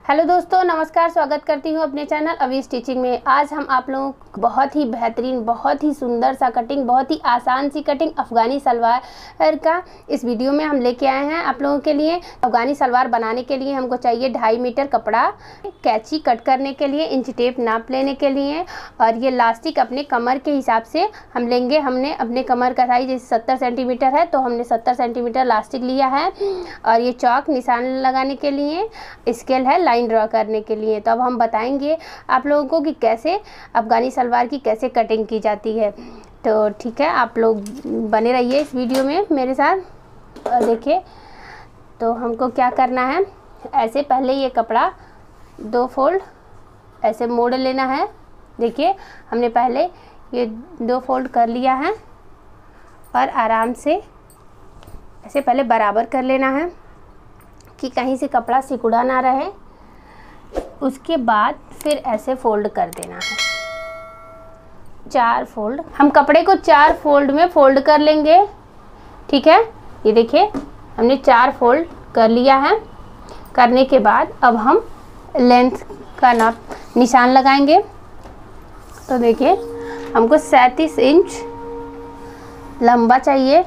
Hello दोस्तों, नमस्कार। स्वागत करती हूँ अपने चैनल अभी स्टिचिंग में। आज हम आप लोगों को बहुत ही बेहतरीन, बहुत ही सुंदर सा कटिंग, बहुत ही आसान सी कटिंग अफ़गानी सलवार का इस वीडियो में हम लेके आए हैं आप लोगों के लिए। अफ़गानी सलवार बनाने के लिए हमको चाहिए 2.5 मीटर कपड़ा, कैंची कट करने के लिए, इंच टेप नाप लेने के लिए, और ये लास्टिक अपने कमर के हिसाब से हम लेंगे। हमने अपने कमर का साइज जैसे 70 सेंटीमीटर है तो हमने 70 सेंटीमीटर लास्टिक लिया है। और ये चौक निशान लगाने के लिए, स्केल है लाइन ड्रॉ करने के लिए। तो अब हम बताएंगे आप लोगों को कि कैसे अफ़गानी सलवार की कैसे कटिंग की जाती है। तो ठीक है, आप लोग बने रहिए इस वीडियो में मेरे साथ। देखिए, तो हमको क्या करना है, ऐसे पहले ये कपड़ा 2 फोल्ड ऐसे मोड़ लेना है। देखिए, हमने पहले ये 2 फोल्ड कर लिया है और आराम से ऐसे पहले बराबर कर लेना है कि कहीं से कपड़ा सिकुड़ा ना रहे। उसके बाद फिर ऐसे फोल्ड कर देना है, 4 फोल्ड। हम कपड़े को 4 फोल्ड में फोल्ड कर लेंगे। ठीक है, ये देखिए हमने 4 फोल्ड कर लिया है। करने के बाद अब हम लेंथ का नाप निशान लगाएंगे। तो देखिए, हमको 37 इंच लंबा चाहिए।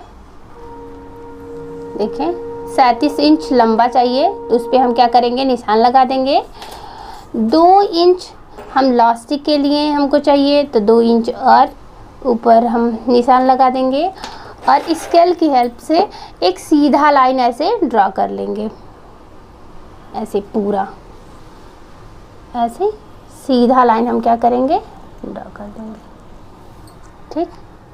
देखिए 37 इंच लंबा चाहिए, तो उस पर हम क्या करेंगे, निशान लगा देंगे। 2 इंच हम लास्टिक के लिए हमको चाहिए, तो 2 इंच और ऊपर हम निशान लगा देंगे। और स्केल की हेल्प से एक सीधा लाइन ऐसे ड्रॉ कर लेंगे। ऐसे पूरा ऐसे सीधा लाइन हम क्या करेंगे, ड्रॉ कर देंगे। ठीक,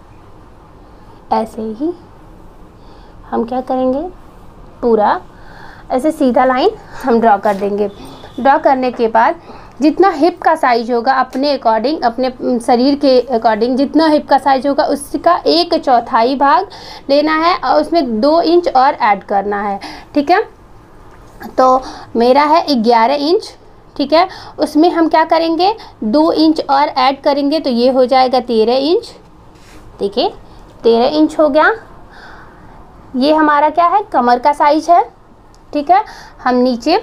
ऐसे ही हम क्या करेंगे, पूरा ऐसे सीधा लाइन हम ड्रॉ कर देंगे। ड्रॉ करने के बाद जितना हिप का साइज होगा अपने अकॉर्डिंग, अपने शरीर के अकॉर्डिंग जितना हिप का साइज होगा उसका 1/4 भाग लेना है और उसमें 2 इंच और ऐड करना है। ठीक है, तो मेरा है 11 इंच। ठीक है, उसमें हम क्या करेंगे, 2 इंच और ऐड करेंगे, तो ये हो जाएगा 13 इंच। देखिए 13 इंच हो गया। ये हमारा क्या है, कमर का साइज है। ठीक है, हम नीचे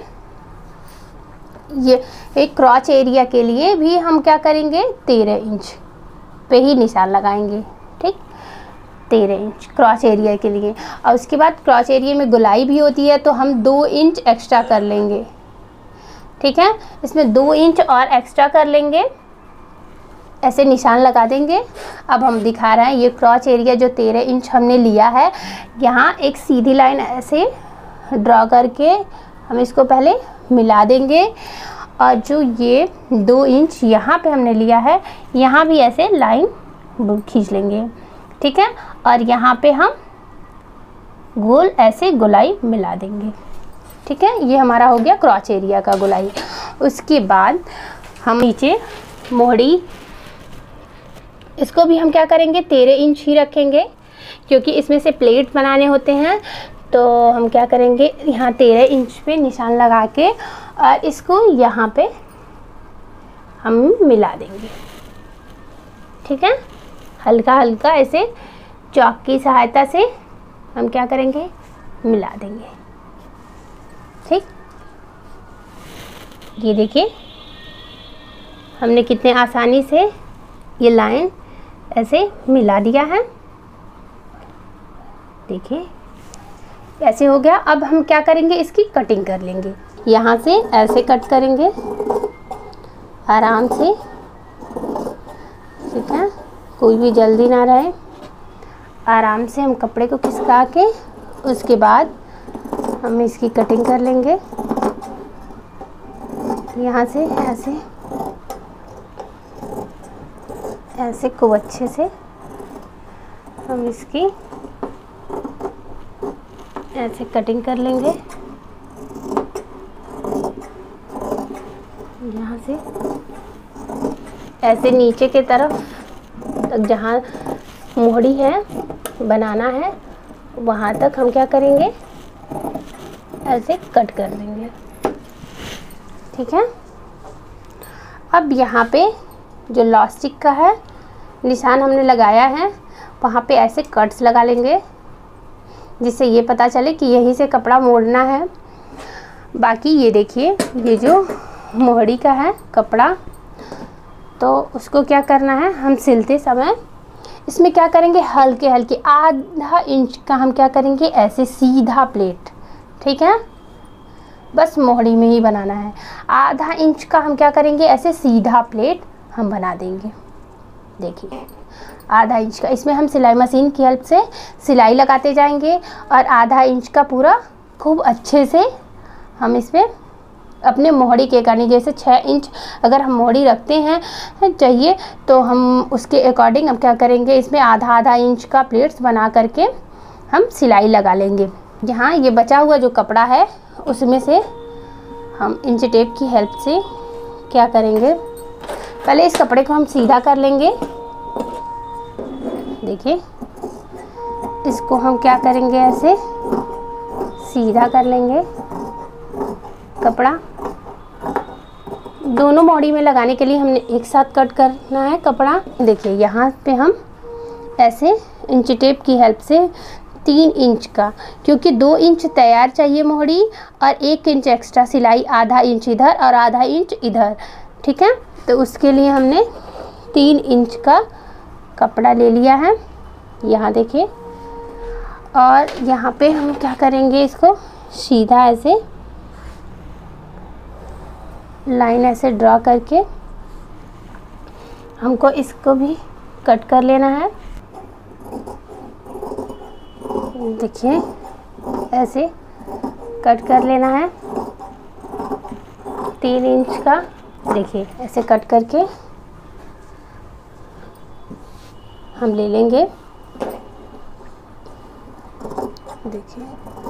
ये एक क्रॉच एरिया के लिए भी हम क्या करेंगे, 13 इंच पे ही निशान लगाएंगे। ठीक, 13 इंच क्रॉच एरिया के लिए। और उसके बाद क्रॉच एरिया में गुलाई भी होती है, तो हम 2 इंच एक्स्ट्रा कर लेंगे। ठीक है, इसमें 2 इंच और एक्स्ट्रा कर लेंगे, ऐसे निशान लगा देंगे। अब हम दिखा रहे हैं ये क्रॉच एरिया जो 13 इंच हमने लिया है, यहाँ एक सीधी लाइन ऐसे ड्रॉ करके हम इसको पहले मिला देंगे। और जो ये 2 इंच यहाँ पे हमने लिया है, यहाँ भी ऐसे लाइन खींच लेंगे। ठीक है, और यहाँ पे हम गोल ऐसे गोलाई मिला देंगे। ठीक है, ये हमारा हो गया क्रॉच एरिया का गोलाई। उसके बाद हम नीचे मोहड़ी, इसको भी हम क्या करेंगे, 13 इंच ही रखेंगे, क्योंकि इसमें से प्लेट बनाने होते हैं। तो हम क्या करेंगे, यहाँ 13 इंच पे निशान लगा के और इसको यहाँ पे हम मिला देंगे। ठीक है, हल्का हल्का ऐसे चॉक की सहायता से हम क्या करेंगे, मिला देंगे। ठीक, ये देखिए हमने कितने आसानी से ये लाइन ऐसे मिला दिया है। देखिए ऐसे हो गया। अब हम क्या करेंगे, इसकी कटिंग कर लेंगे। यहाँ से ऐसे कट करेंगे आराम से। ठीक है, कोई भी जल्दी ना रहे। आराम से हम कपड़े को खिसका के उसके बाद हम इसकी कटिंग कर लेंगे। यहाँ से ऐसे ऐसे खूब अच्छे से हम इसकी ऐसे कटिंग कर लेंगे। यहाँ से ऐसे नीचे के तरफ तक जहाँ मोहड़ी है बनाना है, वहाँ तक हम क्या करेंगे, ऐसे कट कर देंगे। ठीक है, अब यहाँ पे जो लास्टिक का है निशान हमने लगाया है, वहाँ पे ऐसे कट्स लगा लेंगे, जिससे ये पता चले कि यहीं से कपड़ा मोड़ना है। बाकी ये देखिए, ये जो मोहड़ी का है कपड़ा, तो उसको क्या करना है, हम सिलते समय इसमें क्या करेंगे, हल्के हल्के आधा इंच का हम क्या करेंगे, ऐसे सीधा प्लेट, ठीक है, बस मोहड़ी में ही बनाना है। आधा इंच का हम क्या करेंगे, ऐसे सीधा प्लेट हम बना देंगे। देखिए आधा इंच का, इसमें हम सिलाई मशीन की हेल्प से सिलाई लगाते जाएंगे और आधा इंच का पूरा खूब अच्छे से हम इसमें अपने मोहड़ी के अकॉर्डिंग, जैसे 6 इंच अगर हम मोहड़ी रखते हैं चाहिए तो हम उसके अकॉर्डिंग हम क्या करेंगे, इसमें आधा आधा इंच का प्लेट्स बना करके हम सिलाई लगा लेंगे। यहाँ ये बचा हुआ जो कपड़ा है उसमें से हम इंच टेप की हेल्प से क्या करेंगे, पहले इस कपड़े को हम सीधा कर लेंगे। देखिए इसको हम क्या करेंगे, ऐसे सीधा कर लेंगे कपड़ा। दोनों मोहड़ी में लगाने के लिए हमने एक साथ कट करना है कपड़ा। देखिए यहाँ पे हम ऐसे इंच टेप की हेल्प से 3 इंच का, क्योंकि 2 इंच तैयार चाहिए मोहड़ी और 1 इंच एक्स्ट्रा सिलाई, आधा इंच इधर और आधा इंच इधर, ठीक है। तो उसके लिए हमने 3 इंच का कपड़ा ले लिया है, यहाँ देखिए। और यहाँ पे हम क्या करेंगे, इसको सीधा ऐसे लाइन ऐसे ड्रा करके हमको इसको भी कट कर लेना है। देखिए ऐसे कट कर लेना है 3 इंच का। देखिए ऐसे कट करके हम ले लेंगे। देखिए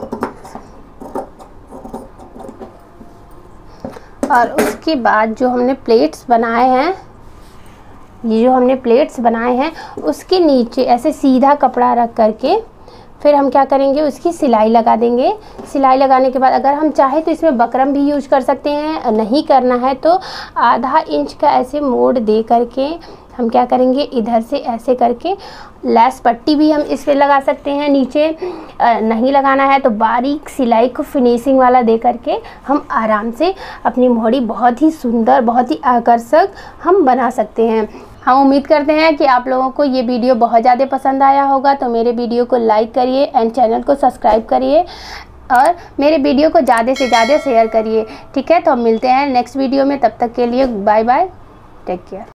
और उसके बाद जो हमने प्लेट्स बनाए हैं, ये जो हमने प्लेट्स बनाए हैं उसके नीचे ऐसे सीधा कपड़ा रख करके फिर हम क्या करेंगे, उसकी सिलाई लगा देंगे। सिलाई लगाने के बाद अगर हम चाहें तो इसमें बकरम भी यूज कर सकते हैं, नहीं करना है तो आधा इंच का ऐसे मोड़ दे करके हम क्या करेंगे, इधर से ऐसे करके लैस पट्टी भी हम इस पे लगा सकते हैं। नीचे नहीं लगाना है तो बारीक सिलाई को फिनिशिंग वाला दे करके हम आराम से अपनी मोहड़ी बहुत ही सुंदर, बहुत ही आकर्षक हम बना सकते हैं। हम उम्मीद करते हैं कि आप लोगों को ये वीडियो बहुत ज़्यादा पसंद आया होगा। तो मेरे वीडियो को लाइक करिए एंड चैनल को सब्सक्राइब करिए और मेरे वीडियो को ज़्यादा से ज़्यादा शेयर करिए, ठीक है। तो हम मिलते हैं नेक्स्ट वीडियो में, तब तक के लिए बाय बाय, टेक केयर।